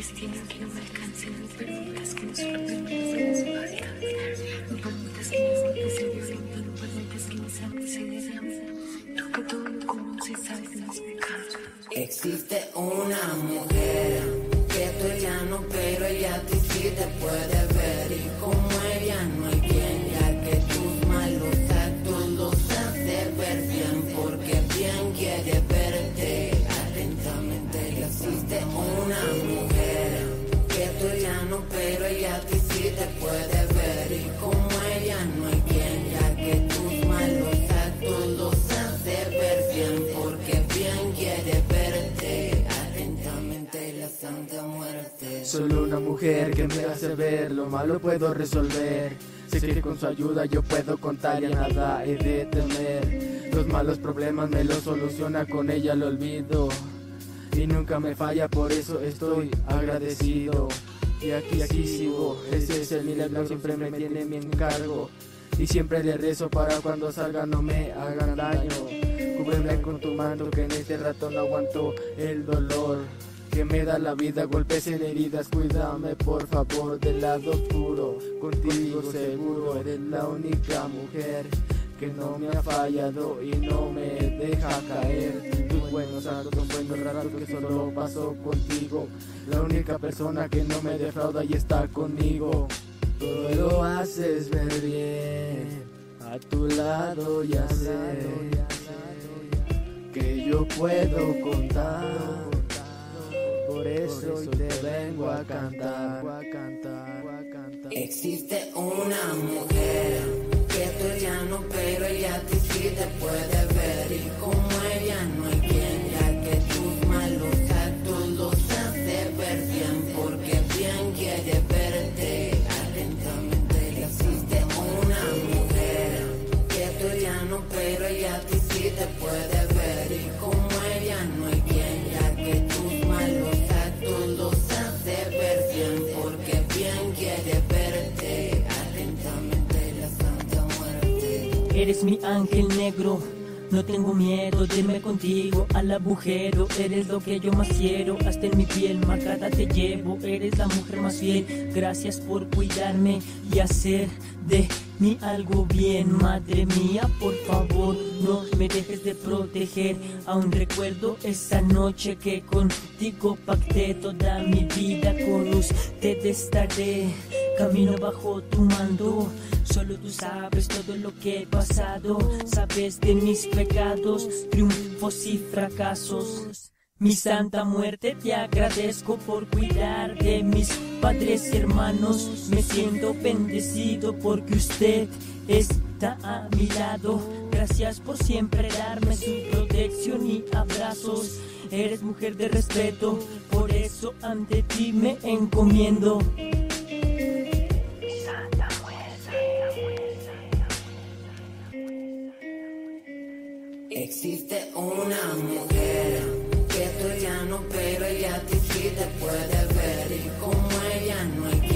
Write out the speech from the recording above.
destino que no me alcance, no permitas que nos rompemos en las espaldas, no permitas que me sientas en violento, no permitas que mis sangre se derrame, tú que todo lo conoces, sabes de mis pecados. Existe una mujer que tú ella no, pero ella a ti sí te puede ver, y como ella no hay quien, ya que tus malos actos los hace ver bien, porque bien quiere verte atentamente. Existe una mujer que tú ella no, pero ella a ti sí te puede ver, y como ella no hay quien, ya que tus malos actos los hace ver bien, porque bien quiere verte atentamente. La Santa Muerte. Solo una mujer que me hace ver lo malo puedo resolver. Sé que con su ayuda yo puedo contar y a nada he de temer. Los malos problemas me los soluciona, con ella lo olvido y nunca me falla, por eso estoy agradecido. Y aquí sigo, ese es el milagro, siempre me tiene mi encargo. Y siempre le rezo para cuando salga no me hagan daño. Cúbreme con tu manto, que en este rato no aguanto el dolor que me da la vida, golpes en heridas, cuídame por favor del lado oscuro. Contigo seguro, eres la única mujer que no me ha fallado y no me deja caer. Tus buenos actos, buenos ratos que solo paso contigo, la única persona que no me defrauda y está conmigo. Todo lo haces ver bien, a tu lado ya sé que yo puedo contar. Por eso hoy te vengo a cantar. Existe una mujer que tú ella no, pero ella a ti sí te puede ver, y como ella no hay quien, ya que tus malos actos los hace ver bien, porque bien quiere verte atentamente. Existe una mujer que tú ella no, pero ella a ti sí te puede ver, y como ella no hay quien, ya que tus malos actos los hace ver bien, porque bien quiere verte atentamente. La Santa Muerte. Eres mi ángel negro, no tengo miedo de irme contigo al agujero. Eres lo que yo más quiero, hasta en mi piel marcada te llevo. Eres la mujer más fiel, gracias por cuidarme y hacer de mí algo bien. Madre mía, por favor, no me dejes de proteger. Aún recuerdo esa noche que contigo pacté toda mi vida. Con usted estaré, camino bajo tu mando. Solo tú sabes todo lo que he pasado, sabes de mis pecados, triunfos y fracasos. Mi Santa Muerte, te agradezco por cuidar de mis padres y hermanos. Me siento bendecido porque usted está a mi lado. Gracias por siempre darme su protección y abrazos. Eres mujer de respeto, por eso ante ti me encomiendo. Existe una mujer que tú ella no, pero ella a ti sí te puede ver, y como ella no hay